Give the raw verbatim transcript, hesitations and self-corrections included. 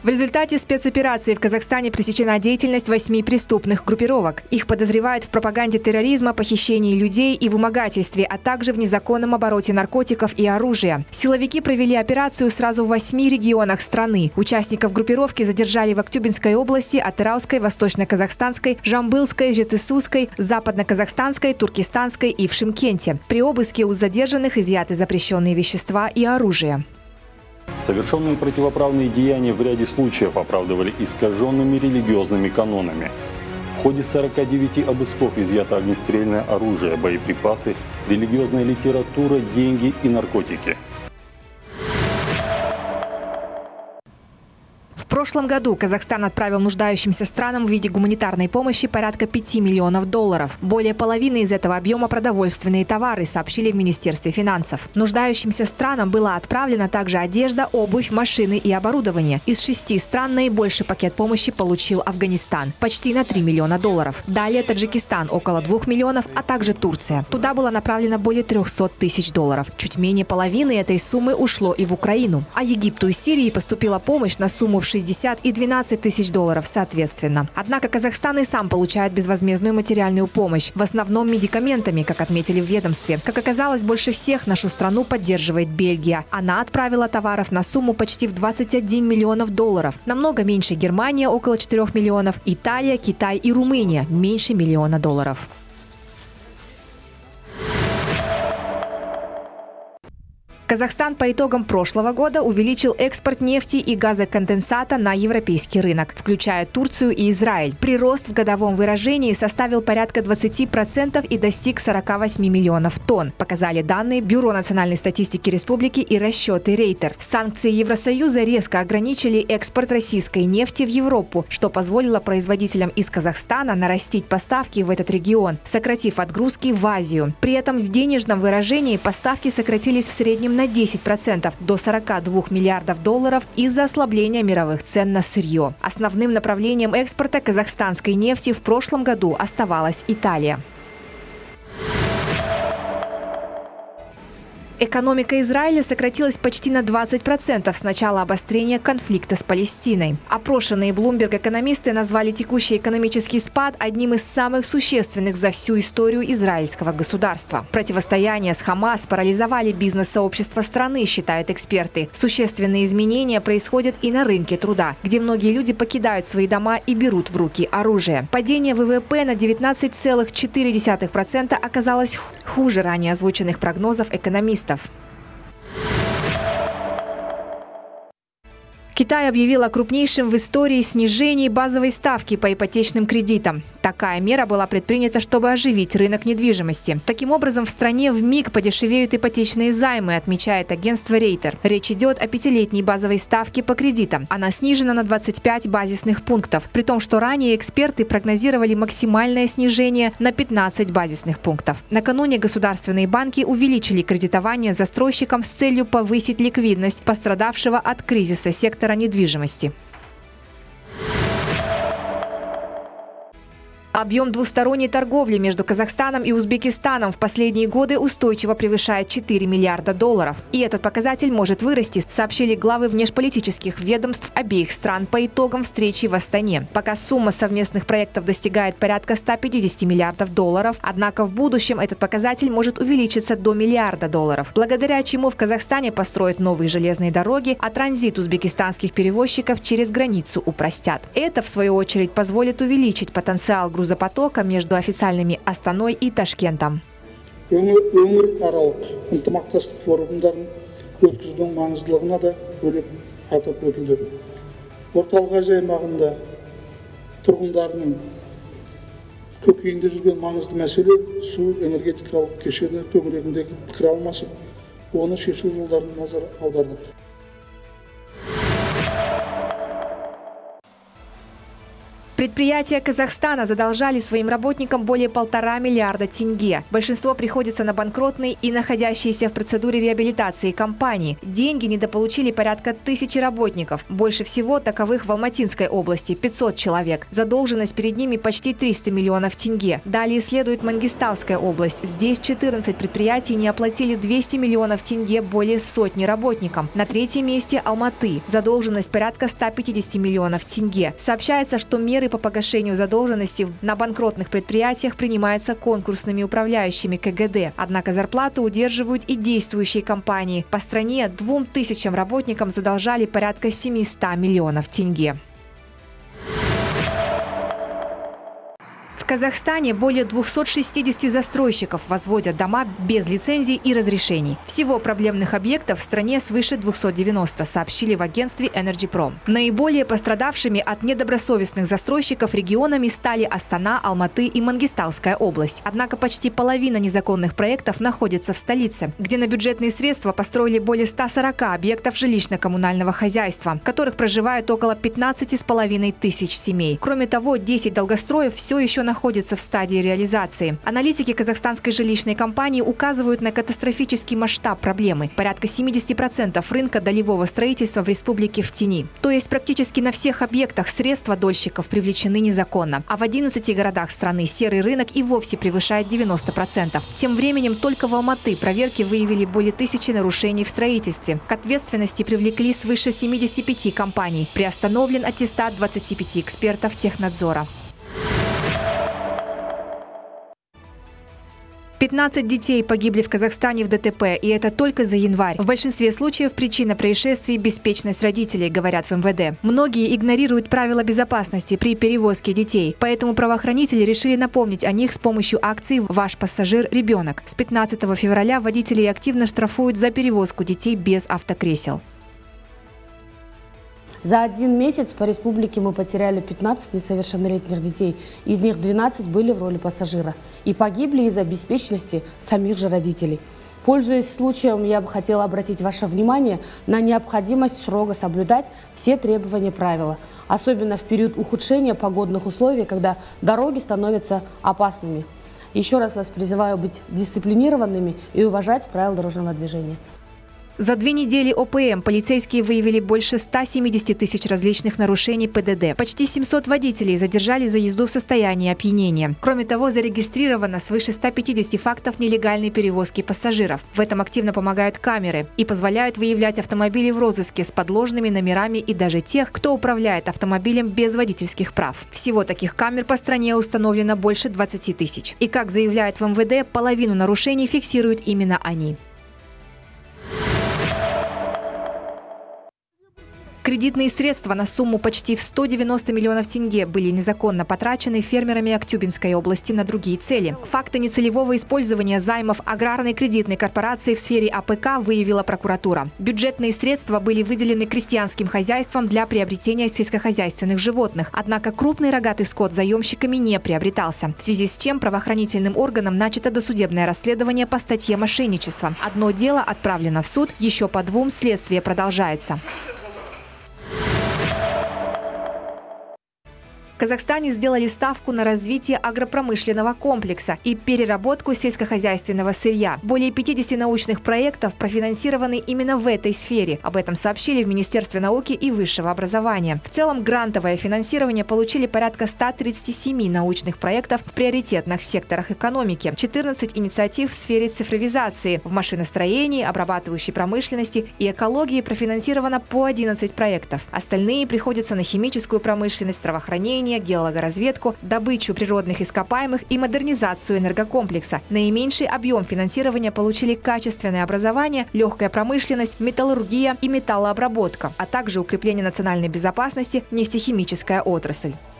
В результате спецоперации в Казахстане пресечена деятельность восьми преступных группировок. Их подозревают в пропаганде терроризма, похищении людей и вымогательстве, а также в незаконном обороте наркотиков и оружия. Силовики провели операцию сразу в восьми регионах страны. Участников группировки задержали в Актюбинской области, Атырауской, Восточно-Казахстанской, Жамбылской, Жетысуской, Западно-Казахстанской, Туркестанской и в Шымкенте. При обыске у задержанных изъяты запрещенные вещества и оружие. Совершенные противоправные деяния в ряде случаев оправдывали искаженными религиозными канонами. В ходе сорока девяти обысков изъято огнестрельное оружие, боеприпасы, религиозная литература, деньги и наркотики. В прошлом году Казахстан отправил нуждающимся странам в виде гуманитарной помощи порядка пяти миллионов долларов. Более половины из этого объема продовольственные товары, сообщили в Министерстве финансов. Нуждающимся странам была отправлена также одежда, обувь, машины и оборудование. Из шести стран наибольший пакет помощи получил Афганистан – почти на три миллиона долларов. Далее Таджикистан – около двух миллионов, а также Турция. Туда было направлено более трёхсот тысяч долларов. Чуть менее половины этой суммы ушло и в Украину. А Египту и Сирии поступила помощь на сумму в шестьдесят и двенадцать тысяч долларов соответственно. Однако Казахстан и сам получает безвозмездную материальную помощь, в основном медикаментами, как отметили в ведомстве. Как оказалось, больше всех нашу страну поддерживает Бельгия. Она отправила товаров на сумму почти в двадцать один миллионов долларов. Намного меньше Германия – около четырёх миллионов, Италия, Китай и Румыния – меньше миллиона долларов. Казахстан по итогам прошлого года увеличил экспорт нефти и газоконденсата на европейский рынок, включая Турцию и Израиль. Прирост в годовом выражении составил порядка двадцати процентов и достиг сорока восьми миллионов тонн, показали данные Бюро национальной статистики республики и расчеты Рейтер. Санкции Евросоюза резко ограничили экспорт российской нефти в Европу, что позволило производителям из Казахстана нарастить поставки в этот регион, сократив отгрузки в Азию. При этом в денежном выражении поставки сократились в среднем на десять процентов до сорока двух миллиардов долларов из-за ослабления мировых цен на сырье. Основным направлением экспорта казахстанской нефти в прошлом году оставалась Италия. Экономика Израиля сократилась почти на двадцать процентов с начала обострения конфликта с Палестиной. Опрошенные Bloomberg экономисты назвали текущий экономический спад одним из самых существенных за всю историю израильского государства. Противостояние с Хамас парализовали бизнес-сообщество страны, считают эксперты. Существенные изменения происходят и на рынке труда, где многие люди покидают свои дома и берут в руки оружие. Падение ВВП на девятнадцать целых четыре десятых процента оказалось хуже ранее озвученных прогнозов экономистов. Китай объявил о крупнейшем в истории снижении базовой ставки по ипотечным кредитам. Такая мера была предпринята, чтобы оживить рынок недвижимости. Таким образом, в стране вмиг подешевеют ипотечные займы, отмечает агентство Рейтер. Речь идет о пятилетней базовой ставке по кредитам. Она снижена на двадцать пять базисных пунктов, при том, что ранее эксперты прогнозировали максимальное снижение на пятнадцать базисных пунктов. Накануне государственные банки увеличили кредитование застройщикам с целью повысить ликвидность пострадавшего от кризиса сектора недвижимости. Объем двусторонней торговли между Казахстаном и Узбекистаном в последние годы устойчиво превышает четыре миллиарда долларов. И этот показатель может вырасти, сообщили главы внешполитических ведомств обеих стран по итогам встречи в Астане. Пока сумма совместных проектов достигает порядка ста пятидесяти миллиардов долларов, однако в будущем этот показатель может увеличиться до миллиарда долларов, благодаря чему в Казахстане построят новые железные дороги, а транзит узбекистанских перевозчиков через границу упростят. Это, в свою очередь, позволит увеличить потенциал грузопотока запотока между официальными Астаной и Ташкентом. Өңіраралық ынтымақтастық форумдарын өткізудің маңыздылығына да бөлек атап өтілді. Орталық Азия аймағында тұрғындарының көкейінде жүрген маңызды мәселе су энергетикалық кешені төңірегіндегі пікір алмасып, оны шешу жолдарына назар аударды. Предприятия Казахстана задолжали своим работникам более полтора миллиарда тенге. Большинство приходится на банкротные и находящиеся в процедуре реабилитации компании. Деньги недополучили порядка тысячи работников. Больше всего таковых в Алматинской области – пятьсот человек. Задолженность перед ними почти триста миллионов тенге. Далее следует Мангистауская область. Здесь четырнадцать предприятий не оплатили двести миллионов тенге более сотни работникам. На третьем месте – Алматы. Задолженность порядка ста пятидесяти миллионов тенге. Сообщается, что меры по погашению задолженности на банкротных предприятиях принимаются конкурсными управляющими ка гэ дэ. Однако зарплату удерживают и действующие компании. По стране двум тысячам работникам задолжали порядка семисот миллионов тенге. В Казахстане более двухсот шестидесяти застройщиков возводят дома без лицензий и разрешений. Всего проблемных объектов в стране свыше двухсот девяноста, сообщили в агентстве «Энерджипром». Наиболее пострадавшими от недобросовестных застройщиков регионами стали Астана, Алматы и Мангистауская область. Однако почти половина незаконных проектов находится в столице, где на бюджетные средства построили более ста сорока объектов жилищно-коммунального хозяйства, в которых проживают около пятнадцати с половиной тысяч семей. Кроме того, десять долгостроев все еще находятся находится в стадии реализации. Аналитики казахстанской жилищной компании указывают на катастрофический масштаб проблемы. Порядка семидесяти процентов рынка долевого строительства в республике в тени. То есть практически на всех объектах средства дольщиков привлечены незаконно. А в одиннадцати городах страны серый рынок и вовсе превышает девяносто процентов. Тем временем только в Алматы проверки выявили более тысячи нарушений в строительстве. К ответственности привлекли свыше семидесяти пяти компаний. Приостановлен аттестат двадцати пяти экспертов технадзора. пятнадцать детей погибли в Казахстане в дэ тэ пэ, и это только за январь. В большинстве случаев причина происшествий – беспечность родителей, говорят в эм вэ дэ. Многие игнорируют правила безопасности при перевозке детей, поэтому правоохранители решили напомнить о них с помощью акции «Ваш пассажир – ребенок». С пятнадцатого февраля водителей активно штрафуют за перевозку детей без автокресел. За один месяц по республике мы потеряли пятнадцать несовершеннолетних детей. Из них двенадцать были в роли пассажира. И погибли из-за беспечности самих же родителей. Пользуясь случаем, я бы хотела обратить ваше внимание на необходимость строго соблюдать все требования правила. Особенно в период ухудшения погодных условий, когда дороги становятся опасными. Еще раз вас призываю быть дисциплинированными и уважать правила дорожного движения. За две недели о пэ эм полицейские выявили больше ста семидесяти тысяч различных нарушений пэ дэ дэ. Почти семьсот водителей задержали за езду в состоянии опьянения. Кроме того, зарегистрировано свыше ста пятидесяти фактов нелегальной перевозки пассажиров. В этом активно помогают камеры и позволяют выявлять автомобили в розыске с подложными номерами и даже тех, кто управляет автомобилем без водительских прав. Всего таких камер по стране установлено больше двадцати тысяч. И, как заявляют в эм вэ дэ, половину нарушений фиксируют именно они. Кредитные средства на сумму почти в сто девяносто миллионов тенге были незаконно потрачены фермерами Актюбинской области на другие цели. Факты нецелевого использования займов аграрной кредитной корпорации в сфере а пэ ка выявила прокуратура. Бюджетные средства были выделены крестьянским хозяйствам для приобретения сельскохозяйственных животных. Однако крупный рогатый скот заемщиками не приобретался, в связи с чем правоохранительным органам начато досудебное расследование по статье мошенничества. Одно дело отправлено в суд, еще по двум следствие продолжается. В Казахстане сделали ставку на развитие агропромышленного комплекса и переработку сельскохозяйственного сырья. Более пятидесяти научных проектов профинансированы именно в этой сфере. Об этом сообщили в Министерстве науки и высшего образования. В целом грантовое финансирование получили порядка ста тридцати семи научных проектов в приоритетных секторах экономики, четырнадцать инициатив в сфере цифровизации, в машиностроении, обрабатывающей промышленности и экологии профинансировано по одиннадцати проектов. Остальные приходятся на химическую промышленность, здравоохранение, геологоразведку, добычу природных ископаемых и модернизацию энергокомплекса. Наименьший объем финансирования получили качественное образование, легкая промышленность, металлургия и металлообработка, а также укрепление национальной безопасности, нефтехимическая отрасль.